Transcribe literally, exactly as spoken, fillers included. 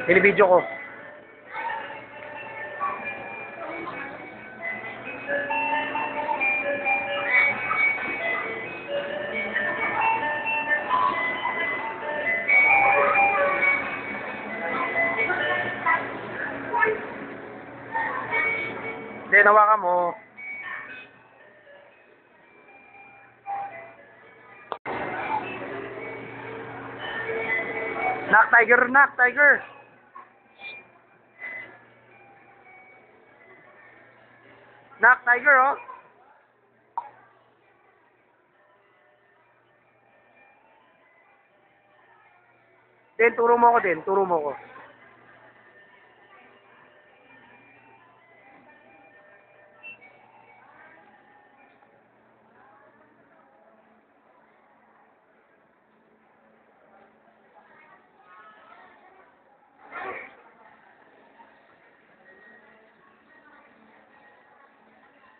Binibidyo ko. Hindi, nawakan mo. Knock, tiger, knock, tiger. Knock, tiger, oh. Din, turo mo ko din, turo mo ko.